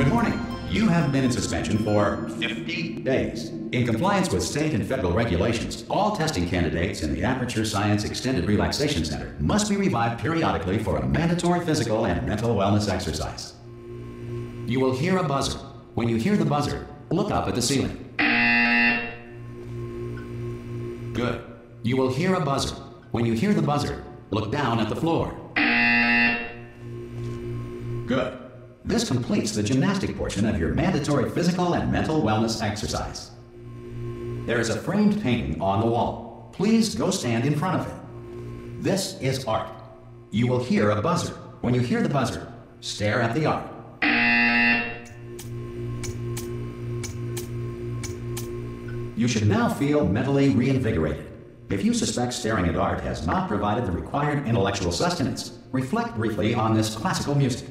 Good morning. You have been in suspension for 50 days. In compliance with state and federal regulations, all testing candidates in the Aperture Science Extended Relaxation Center must be revived periodically for a mandatory physical and mental wellness exercise. You will hear a buzzer. When you hear the buzzer, look up at the ceiling. Good. You will hear a buzzer. When you hear the buzzer, look down at the floor. Good. This completes the gymnastic portion of your mandatory physical and mental wellness exercise. There is a framed painting on the wall. Please go stand in front of it. This is art. You will hear a buzzer. When you hear the buzzer, stare at the art. You should now feel mentally reinvigorated. If you suspect staring at art has not provided the required intellectual sustenance, reflect briefly on this classical music.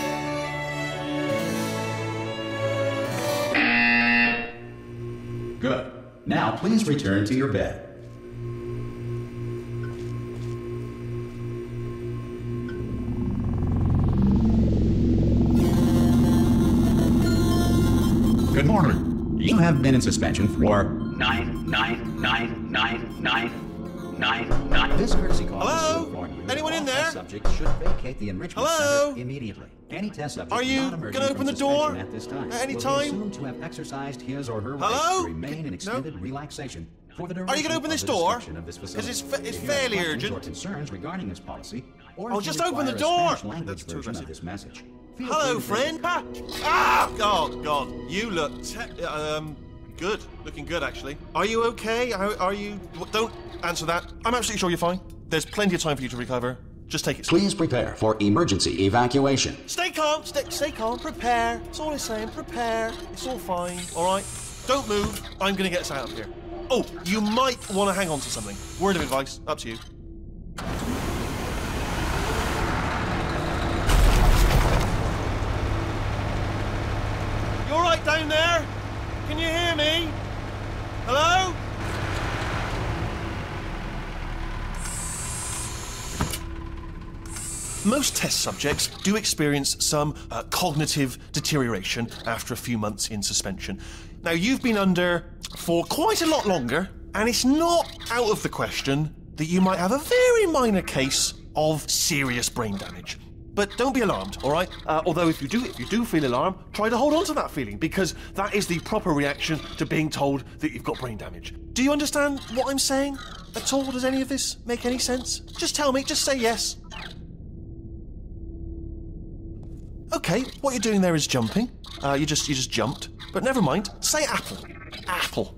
Good. Now please return to your bed. Good morning. You have been in suspension for 9999999. This courtesy call is to inform you. Anyone in there? Subjects should vacate the enrichment center immediately. Any test subject Are you going to open the door at this time at any will time? be assumed to have exercised his or her Hello? rights to remain in extended relaxation for the duration. Are you going to open this door? Because it's fairly urgent. Or concerns regarding this policy, or Oh, if you just open the require a door! Spanish language That's too version of aggressive. this message. Feel Hello, free to friend. Ah! Oh, God. You look good. Looking good, actually. Are you okay? Are you... Don't answer that. I'm absolutely sure you're fine. There's plenty of time for you to recover. Just take it slow. Please prepare for emergency evacuation. Stay calm. Stay calm. Prepare. That's all I'm saying. Prepare. It's all fine. All right? Don't move. I'm going to get us out of here. Oh, you might want to hang on to something. Word of advice. Up to you. You all right down there? Can you hear me? Hello? Most test subjects do experience some cognitive deterioration after a few months in suspension. Now, you've been under for quite a lot longer, and it's not out of the question that you might have a very minor case of serious brain damage. But don't be alarmed, all right? Although if you do feel alarmed, try to hold on to that feeling, because that is the proper reaction to being told that you've got brain damage. Do you understand what I'm saying at all? Does any of this make any sense? Just tell me, just say yes. Okay, what you're doing there is jumping. You just jumped. But never mind, say apple. Apple.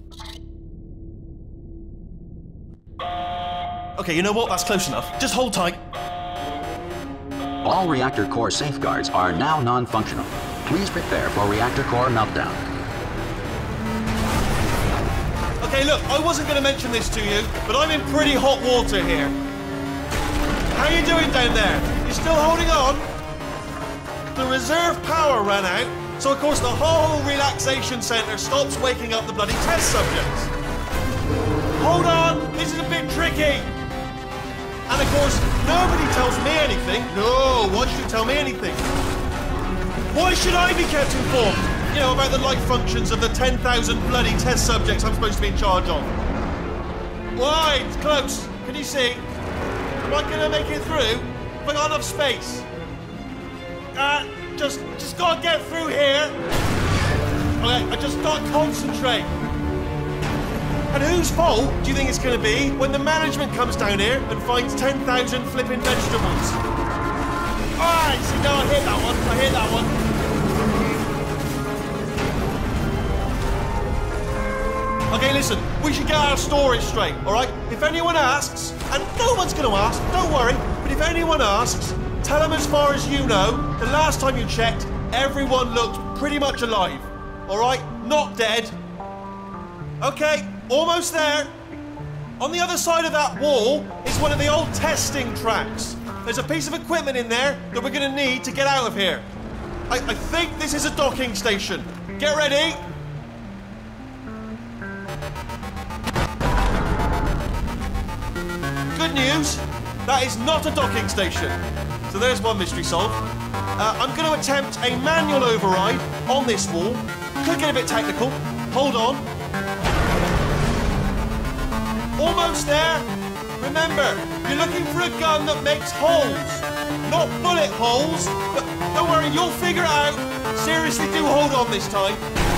Okay, you know what? That's close enough. Just hold tight. All reactor core safeguards are now non-functional. Please prepare for reactor core meltdown. Okay, look, I wasn't going to mention this to you, but I'm in pretty hot water here. How you doing down there? You still holding on? The reserve power ran out, so of course the whole relaxation centre stops waking up the bloody test subjects. Hold on, this is a bit tricky. And of course, nobody tells me anything. No, why should you tell me anything? Why should I be kept informed? You know, about the life functions of the 10,000 bloody test subjects I'm supposed to be in charge of. Why? It's close. Can you see? Am I going to make it through? Have I got enough space? Just gotta get through here. Okay, I just gotta concentrate. And whose fault do you think it's going to be when the management comes down here and finds 10,000 flipping vegetables? Alright, see, no, I hit that one. Okay, listen, we should get our story straight, alright? If anyone asks, and no one's going to ask, don't worry, but if anyone asks, tell them as far as you know, the last time you checked, everyone looked pretty much alive, alright? Not dead. Okay. Almost there. On the other side of that wall is one of the old testing tracks. There's a piece of equipment in there that we're going to need to get out of here. I think this is a docking station. Get ready. Good news. That is not a docking station. So there's one mystery solved. I'm going to attempt a manual override on this wall. Could get a bit technical. Hold on. Almost there. Remember, you're looking for a gun that makes holes, not bullet holes. But don't worry, you'll figure it out. Seriously, do hold on this time.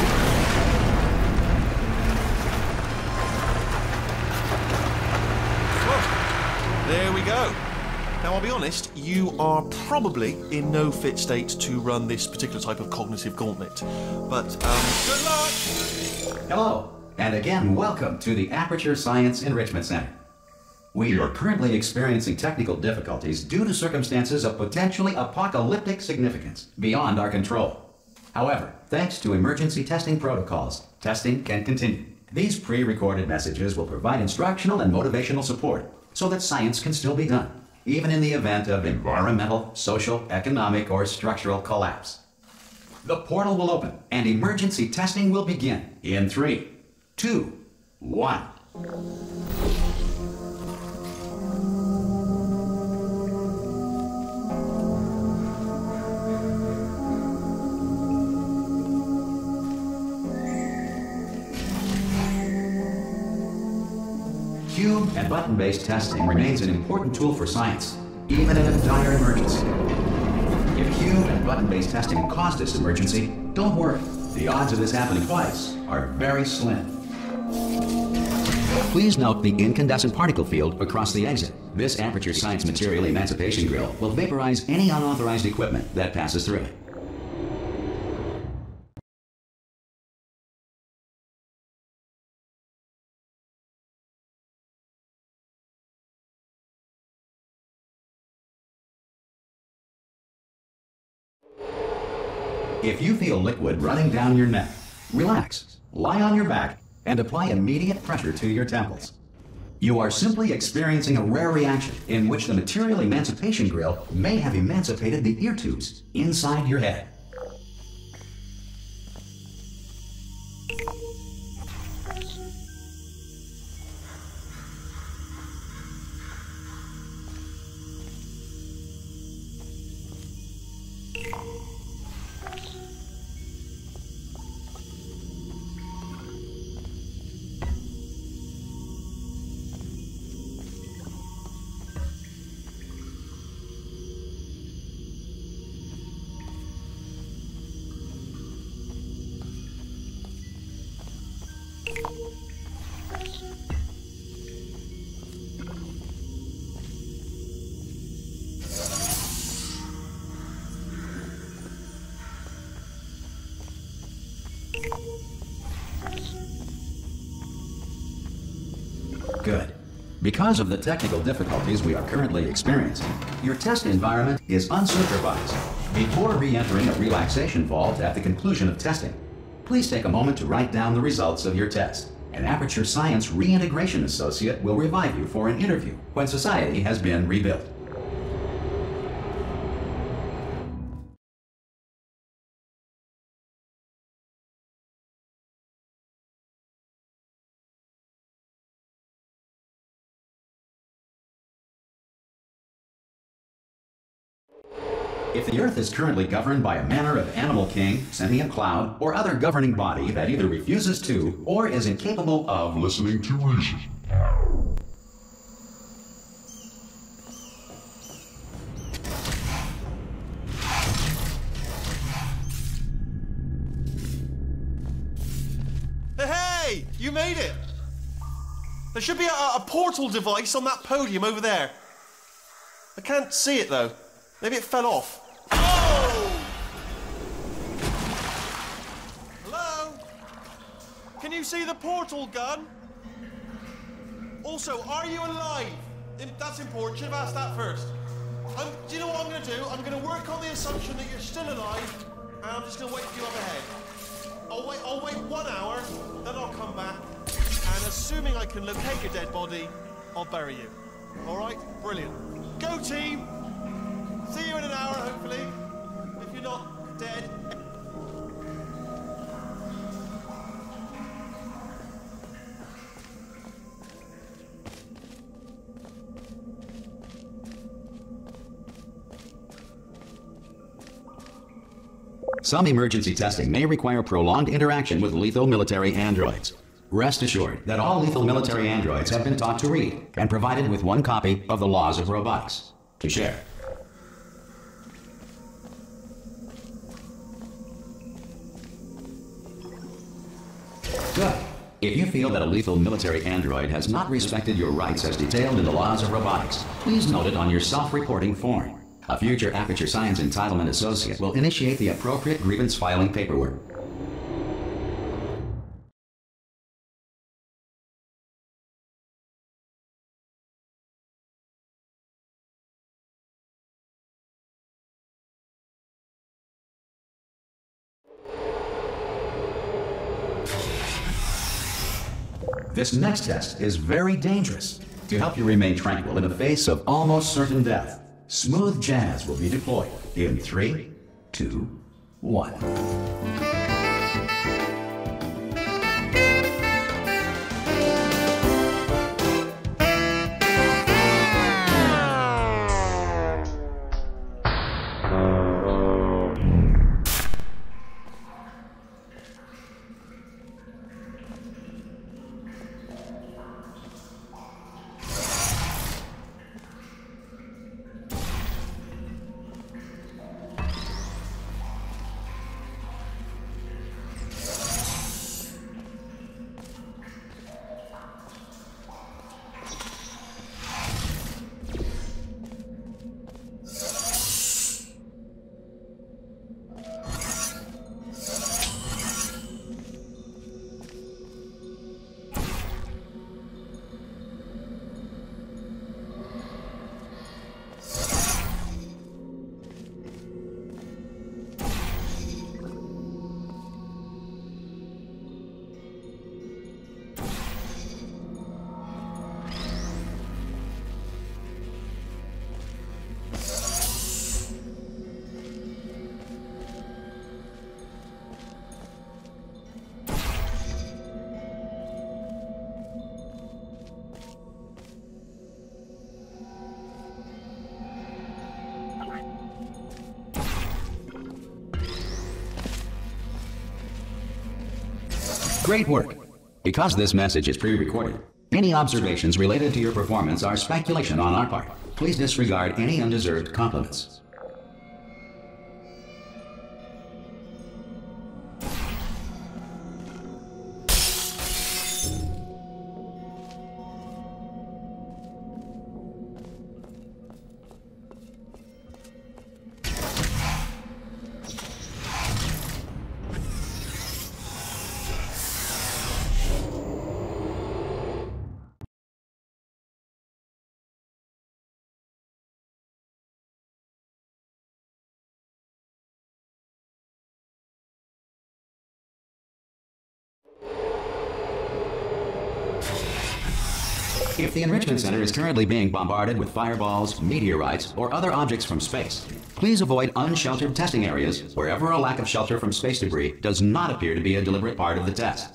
Well, there we go. Now, I'll be honest, you are probably in no fit state to run this particular type of cognitive gauntlet. But, good luck! Hello, and again, welcome to the Aperture Science Enrichment Center. We are currently experiencing technical difficulties due to circumstances of potentially apocalyptic significance beyond our control. However, thanks to emergency testing protocols, testing can continue. These pre-recorded messages will provide instructional and motivational support so that science can still be done, even in the event of environmental, social, economic, or structural collapse. The portal will open and emergency testing will begin in 3, 2, 1. Cube and button-based testing remains an important tool for science, even in a dire emergency. If cube and button-based testing caused this emergency, don't worry. The odds of this happening twice are very slim. Please note the incandescent particle field across the exit. This Aperture Science Material Emancipation Grill will vaporize any unauthorized equipment that passes through it. If you feel liquid running down your neck, relax, lie on your back, and apply immediate pressure to your temples. You are simply experiencing a rare reaction in which the Material Emancipation Grill may have emancipated the ear tubes inside your head. Good. Because of the technical difficulties we are currently experiencing, your test environment is unsupervised. Before re-entering a relaxation vault at the conclusion of testing, please take a moment to write down the results of your test. An Aperture Science Reintegration Associate will revive you for an interview when society has been rebuilt. If the Earth is currently governed by a manner of animal king, sentient cloud, or other governing body that either refuses to or is incapable of listening to reason. Hey! You made it! There should be a portal device on that podium over there. I can't see it though. Maybe it fell off. Oh! Hello? Can you see the portal gun? Also, are you alive? That's important. Should have asked that first. Do you know what I'm going to do? I'm going to work on the assumption that you're still alive, and I'm just going to wait for you up ahead. I'll wait 1 hour, then I'll come back, and assuming I can locate your dead body, I'll bury you. All right? Brilliant. Go team! See you in an hour, hopefully, if you're not dead. Some emergency testing may require prolonged interaction with lethal military androids. Rest assured that all lethal military androids have been taught to read and provided with one copy of the Laws of Robotics to share. Good. If you feel that a lethal military android has not respected your rights as detailed in the Laws of Robotics, please note it on your self-reporting form. A future Aperture Science Entitlement Associate will initiate the appropriate grievance filing paperwork. This next test is very dangerous. To help you remain tranquil in the face of almost certain death, smooth jazz will be deployed in 3, 2, 1. Great work! Because this message is pre-recorded, any observations related to your performance are speculation on our part. Please disregard any undeserved compliments. If the Enrichment Center is currently being bombarded with fireballs, meteorites, or other objects from space, please avoid unsheltered testing areas wherever a lack of shelter from space debris does not appear to be a deliberate part of the test.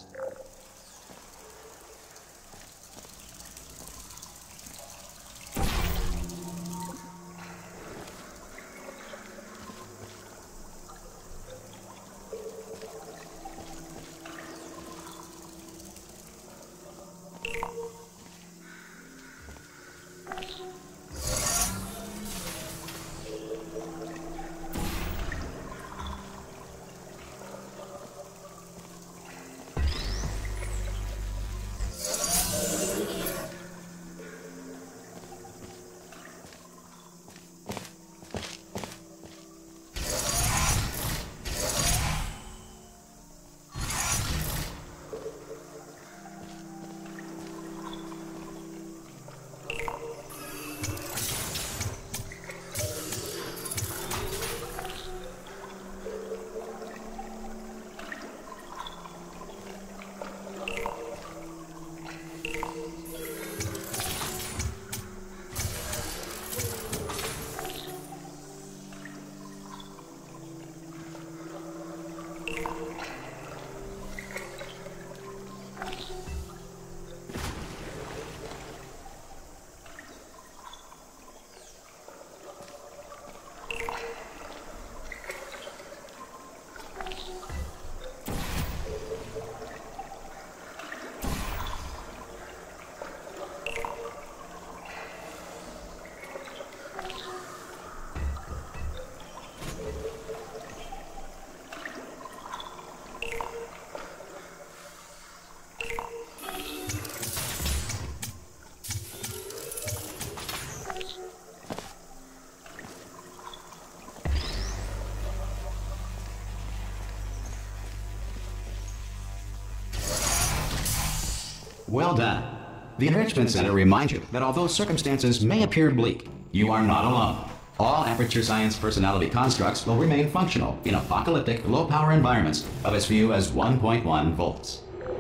Well done. The Enrichment Center reminds you that although circumstances may appear bleak, you are not alone. All Aperture Science personality constructs will remain functional in apocalyptic, low-power environments of as few as 1.1 volts.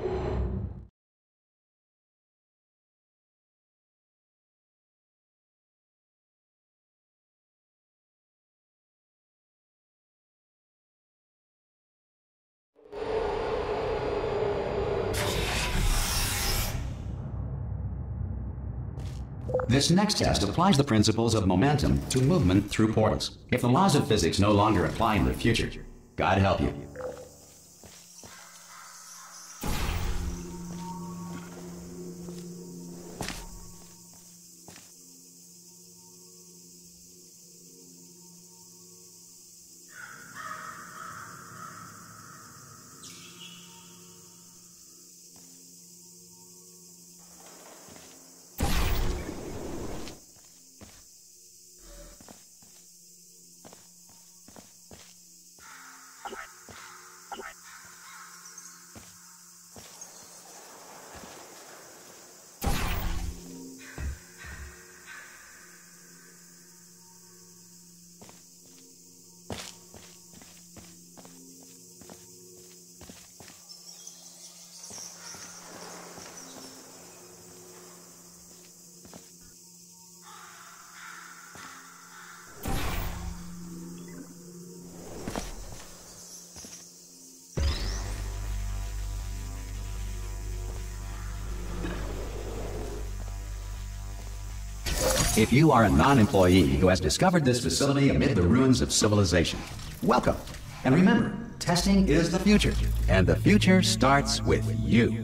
This next test applies the principles of momentum to movement through portals. If the laws of physics no longer apply in the future, God help you. If you are a non-employee who has discovered this facility amid the ruins of civilization, welcome. And remember, testing is the future, and the future starts with you.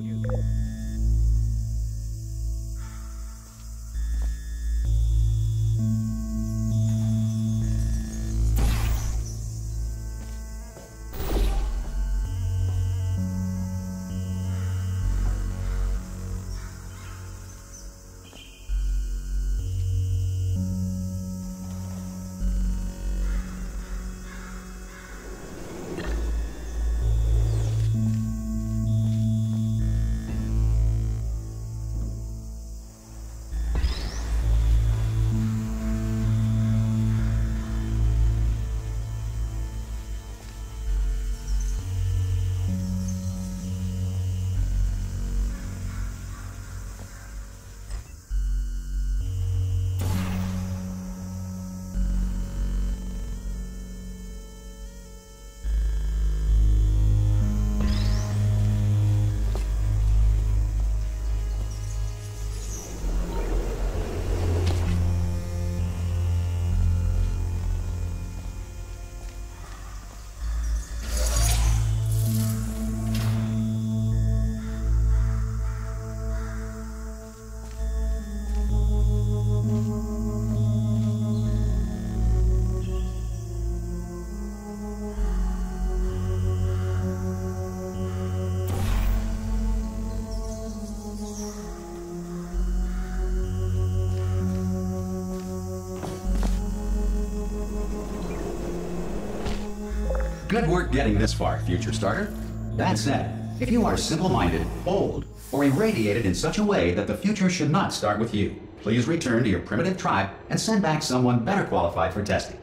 Good work getting this far, future starter. That said, if you are simple-minded, old, or irradiated in such a way that the future should not start with you, please return to your primitive tribe and send back someone better qualified for testing.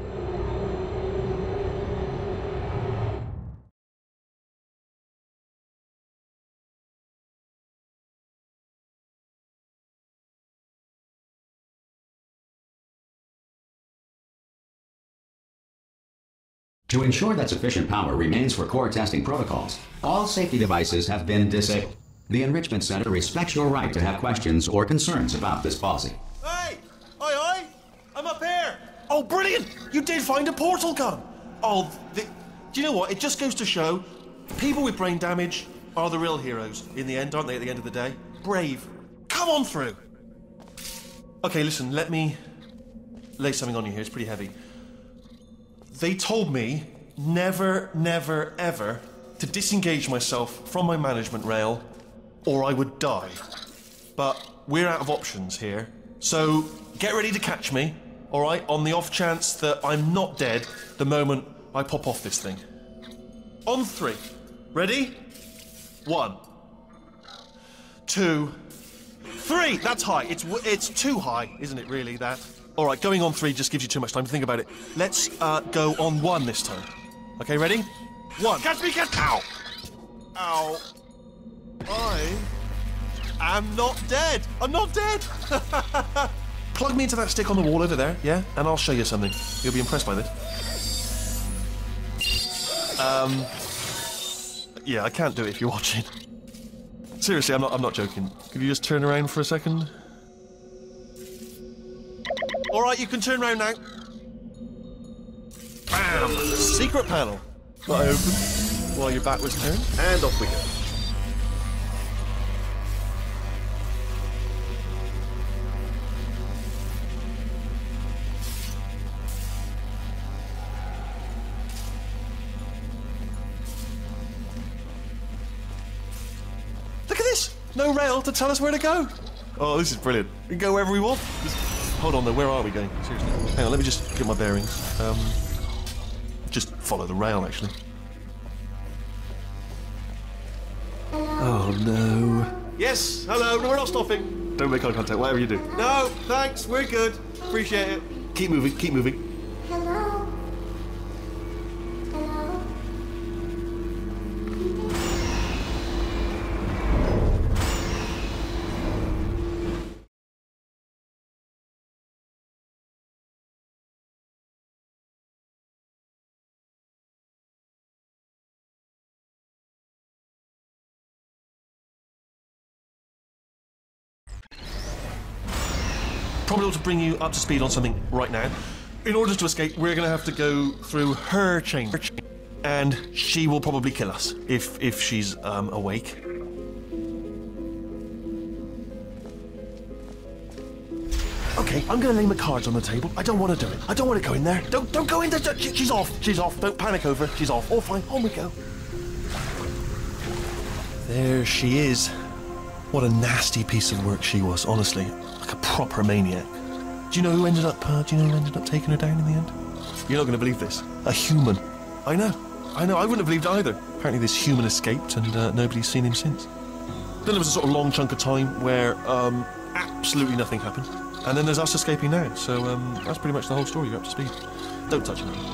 To ensure that sufficient power remains for core testing protocols, all safety devices have been disabled. The Enrichment Center respects your right to have questions or concerns about this policy. Hey! Aye, aye! I'm up here! Oh, brilliant! You did find a portal gun! Oh, do you know what? It just goes to show, people with brain damage are the real heroes in the end, aren't they, at the end of the day? Brave. Come on through! Okay, listen, let me lay something on you here. It's pretty heavy. They told me never, never, ever to disengage myself from my management rail or I would die. But we're out of options here. So get ready to catch me, all right, on the off chance that I'm not dead the moment I pop off this thing. On 3. Ready? 1, 2, 3. That's high. It's too high, isn't it? Really, that. All right, going on 3 just gives you too much time to think about it. Let's go on 1 this time. Okay, ready? 1. Catch me! Ow! Ow! I am not dead. I'm not dead. Plug me into that stick on the wall over there, yeah? And I'll show you something. You'll be impressed by this. Yeah, I can't do it if you're watching. Seriously, I'm not joking. Could you just turn around for a second? All right, you can turn around now. Bam! Secret panel. Got open while your back was turned, and off we go. Look at this! No rail to tell us where to go. Oh, this is brilliant. We can go wherever we want. Hold on though, where are we going? Seriously. Hang on, let me just get my bearings. Just follow the rail, actually. Oh no. Yes, hello, no, we're not stopping. Don't make eye contact, whatever you do. No, thanks, we're good. Appreciate it. Keep moving, keep moving. Hello? Hello? Probably ought to bring you up to speed on something right now. In order to escape, we're going to have to go through her chamber, and she will probably kill us if she's awake. Okay, I'm going to lay my cards on the table. I don't want to do it. I don't want to go in there. Don't go in there. She's off. She's off. Don't panic over. She's off. All fine. On we go. There she is. What a nasty piece of work she was, honestly. Like a proper maniac. Do you know who ended up taking her down in the end? You're not going to believe this. A human. I know. I wouldn't have believed either. Apparently this human escaped and nobody's seen him since. Then there was a sort of long chunk of time where absolutely nothing happened. And then there's us escaping now. So that's pretty much the whole story. You're up to speed. Don't touch me.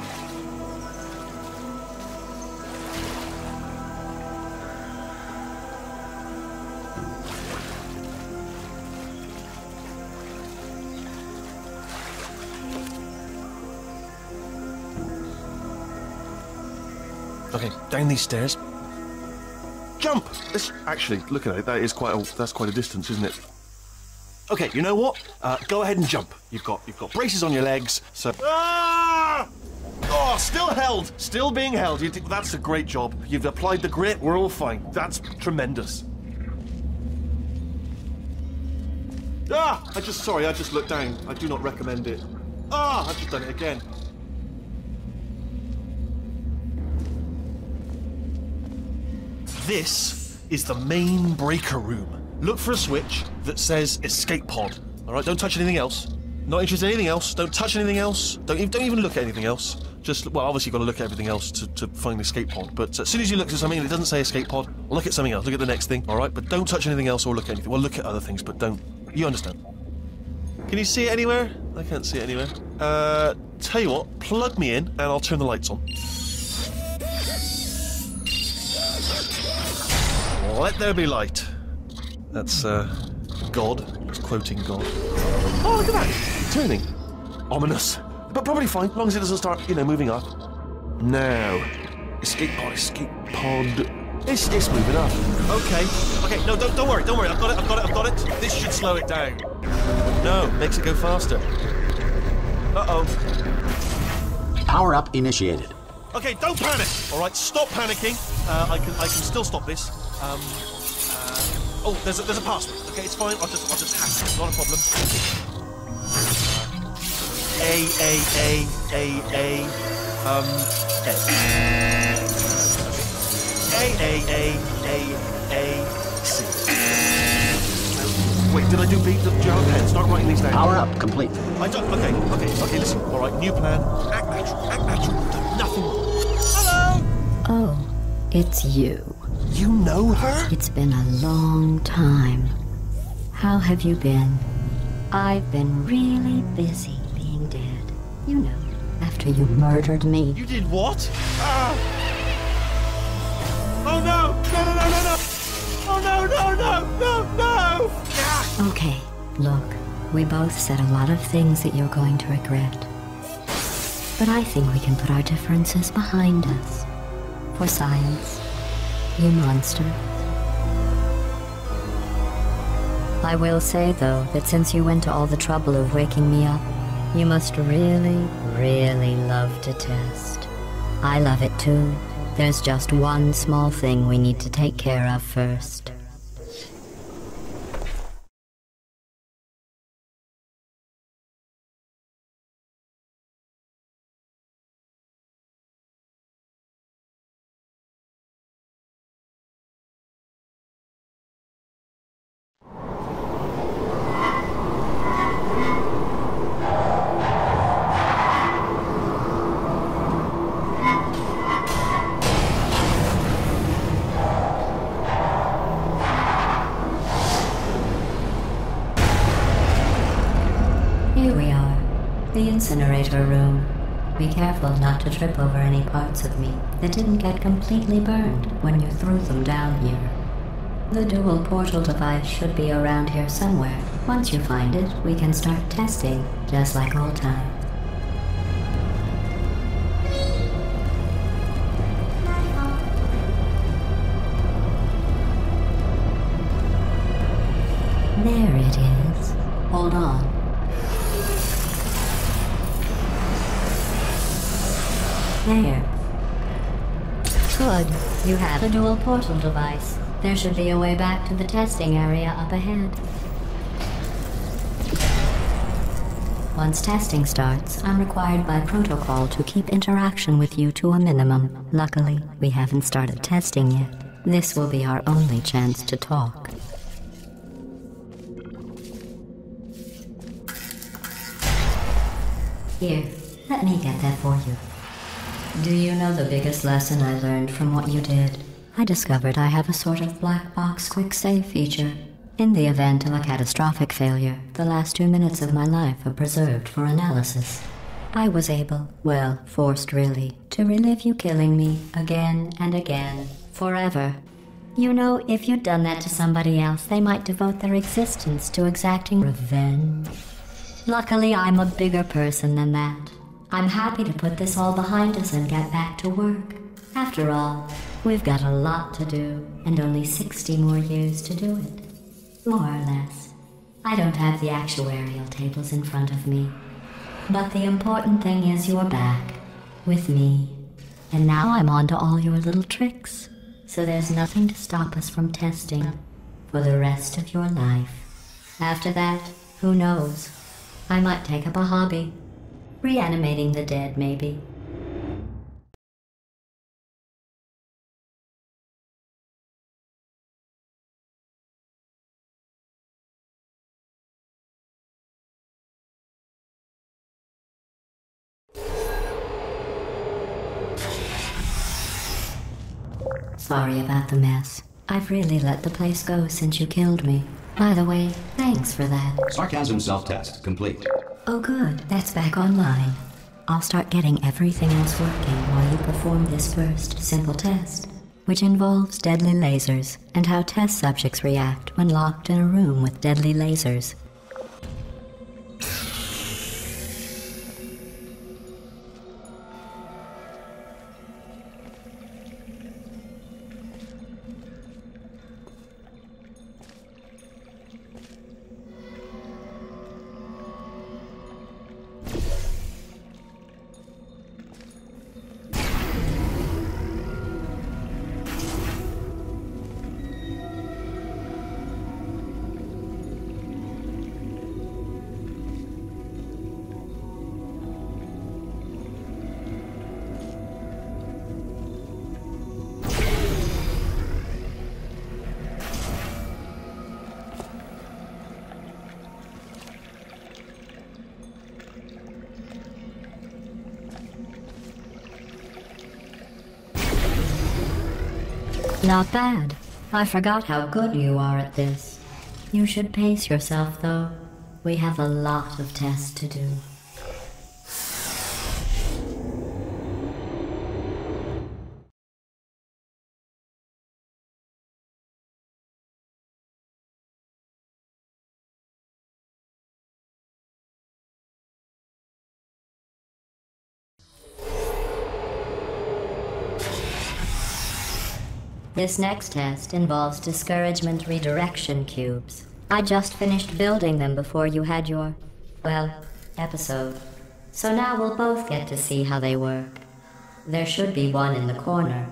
Okay, down these stairs. Jump! Actually, look at it. That's quite a distance, isn't it? Okay, you know what? Go ahead and jump. You've got braces on your legs, so. Ah! Oh, still held. Still being held. That's a great job. You've applied the grit. We're all fine. That's tremendous. Ah! I just looked down. I do not recommend it. Ah! I've just done it again. This is the main breaker room. Look for a switch that says escape pod. All right, don't touch anything else. Not interested in anything else. Don't touch anything else. Don't even look at anything else. Just, well, obviously you've got to look at everything else to find the escape pod. But as soon as you look at something and it doesn't say escape pod, look at something else. Look at the next thing, all right? But don't touch anything else or look at anything. Well, look at other things, but don't. You understand? Can you see it anywhere? I can't see it anywhere. Tell you what, plug me in and I'll turn the lights on. Let there be light. That's, God. It's quoting God. Oh, look at that! Turning. Ominous. But probably fine, as long as it doesn't start, moving up. Now. Escape pod. It's moving up. Okay, no, don't worry. I've got it. This should slow it down. No, makes it go faster. Uh-oh. Power up initiated. Okay, don't panic! Alright, stop panicking. I can still stop this. Oh, there's a password. Okay, it's fine. I'll just hack it. Not a problem. A. C. Wait, did I do B? Do you have a pen? Start writing these down. Power up complete. I don't. Okay. Listen. All right, new plan. Act natural. Nothing. Hello. Oh, it's you. You know her? It's been a long time. How have you been? I've been really busy being dead. You know, after you murdered me. You did what? Oh no! No, no, no, no, no! Oh no, no, no, no, no! Okay, look, we both said a lot of things that you're going to regret. But I think we can put our differences behind us. For science, you monster. I will say, though, that since you went to all the trouble of waking me up, you must really, really love to test. I love it too. There's just one small thing we need to take care of first. Here we are, the incinerator room. Be careful not to trip over any parts of me that didn't get completely burned when you threw them down here. The dual portal device should be around here somewhere. Once you find it, we can start testing, just like old times. There it is. Hold on. There. Good. You have a dual portal device. There should be a way back to the testing area up ahead. Once testing starts, I'm required by protocol to keep interaction with you to a minimum. Luckily, we haven't started testing yet. This will be our only chance to talk. Here, let me get that for you. Do you know the biggest lesson I learned from what you did? I discovered I have a sort of black box quick save feature. In the event of a catastrophic failure, the last 2 minutes of my life are preserved for analysis. I was able, well, forced really, to relive you killing me again and again, forever. You know, if you'd done that to somebody else, they might devote their existence to exacting revenge. Luckily, I'm a bigger person than that. I'm happy to put this all behind us and get back to work. After all, we've got a lot to do, and only 60 more years to do it. More or less. I don't have the actuarial tables in front of me. But the important thing is you're back, with me. And now I'm on to all your little tricks. So there's nothing to stop us from testing for the rest of your life. After that, who knows? I might take up a hobby. Reanimating the dead, maybe. Sorry about the mess. I've really let the place go since you killed me. By the way, thanks for that. Sarcasm self-test complete. Oh good, that's back online. I'll start getting everything else working while you perform this first simple test, which involves deadly lasers and how test subjects react when locked in a room with deadly lasers. Not bad. I forgot how good you are at this. You should pace yourself, though. We have a lot of tests to do. This next test involves discouragement redirection cubes. I just finished building them before you had your, well, episode. So now we'll both get to see how they work. There should be one in the corner.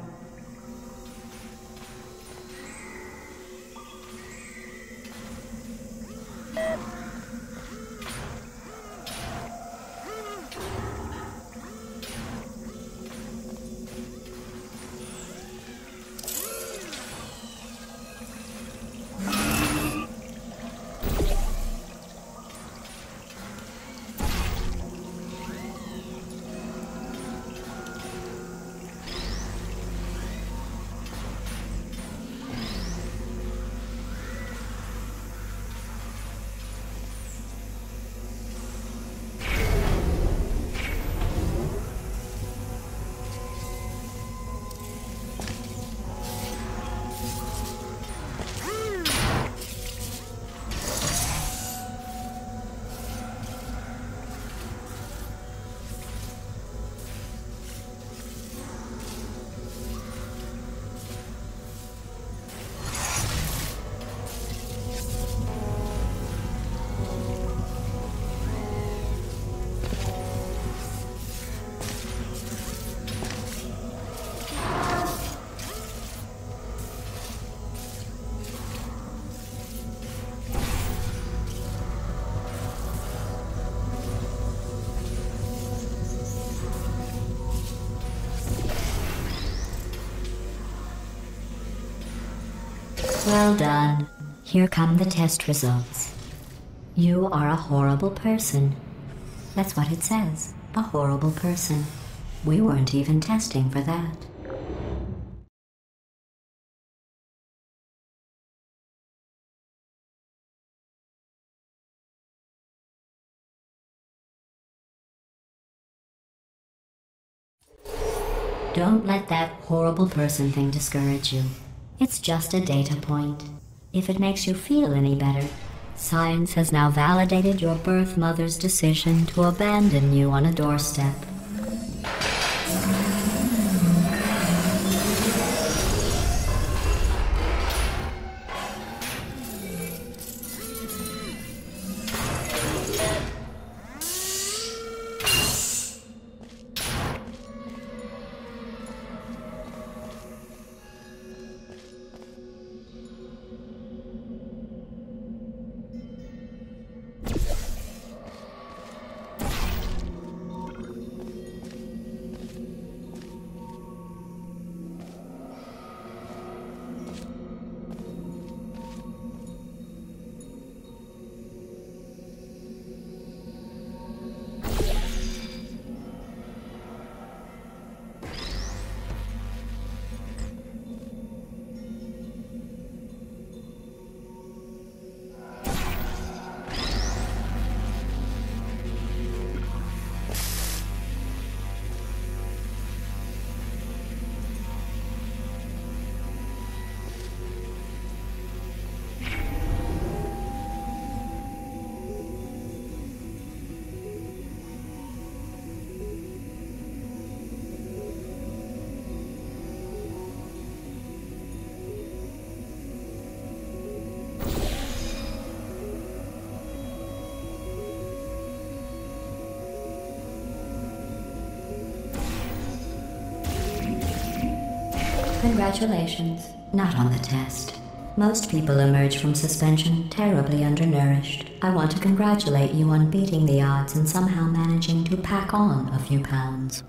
Well done. Here come the test results. You are a horrible person. That's what it says. A horrible person. We weren't even testing for that. Don't let that horrible person thing discourage you. It's just a data point. If it makes you feel any better, science has now validated your birth mother's decision to abandon you on a doorstep. Congratulations. Not on the test. Most people emerge from suspension terribly undernourished. I want to congratulate you on beating the odds and somehow managing to pack on a few pounds.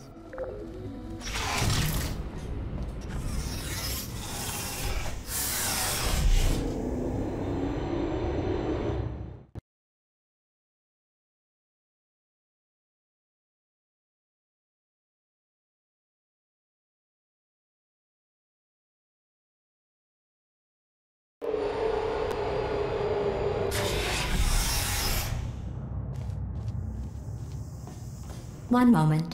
One moment.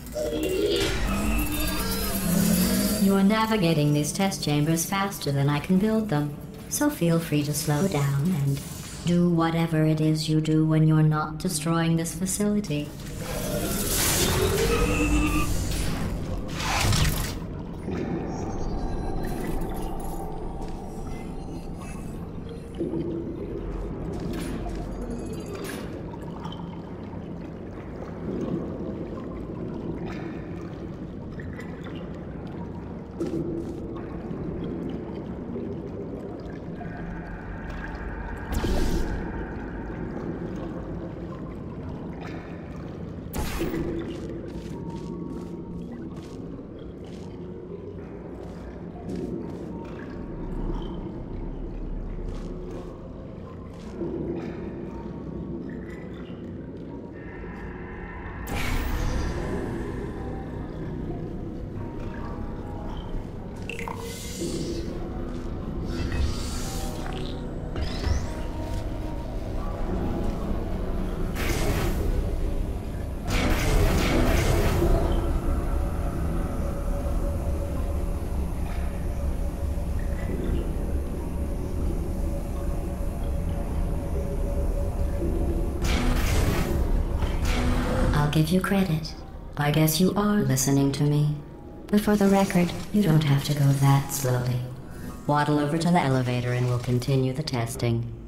You are navigating these test chambers faster than I can build them, so feel free to slow down and do whatever it is you do when you're not destroying this facility. I'll give you credit. I guess you are listening to me. But for the record, you don't have to go that slowly. Waddle over to the elevator and we'll continue the testing.